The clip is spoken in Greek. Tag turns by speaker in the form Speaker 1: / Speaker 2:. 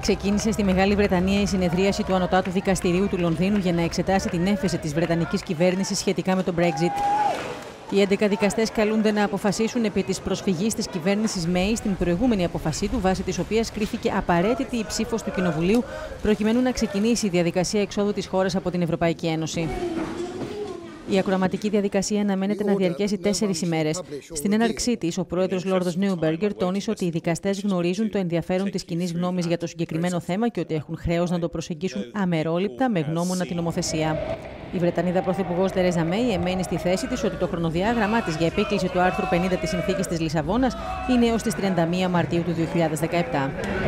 Speaker 1: Ξεκίνησε στη Μεγάλη Βρετανία η συνεδρίαση του Ανωτάτου Δικαστηρίου του Λονδίνου για να εξετάσει την έφεση της Βρετανικής κυβέρνησης σχετικά με τον Brexit. Οι 11 δικαστές καλούνται να αποφασίσουν επί της προσφυγής της κυβέρνησης Μέη στην προηγούμενη απόφασή του, βάσει της οποίας κρίθηκε απαραίτητη η ψήφος του Κοινοβουλίου προκειμένου να ξεκινήσει η διαδικασία εξόδου της χώρας από την Ευρωπαϊκή Ένωση. Η ακροαματική διαδικασία αναμένεται να διαρκέσει 4 ημέρες. Στην έναρξή της, ο πρόεδρος Λόρδος Νέουμπεργκερ τόνισε ότι οι δικαστές γνωρίζουν το ενδιαφέρον της κοινής γνώμης για το συγκεκριμένο θέμα και ότι έχουν χρέος να το προσεγγίσουν αμερόληπτα με γνώμονα την νομοθεσία. Η Βρετανίδα Πρωθυπουργός Τερέζα Μέη εμένει στη θέση της ότι το χρονοδιάγραμμά της για επίκληση του άρθρου 50 της Συνθήκης της Λισαβόνας είναι έως τις 31 Μαρτίου του 2017.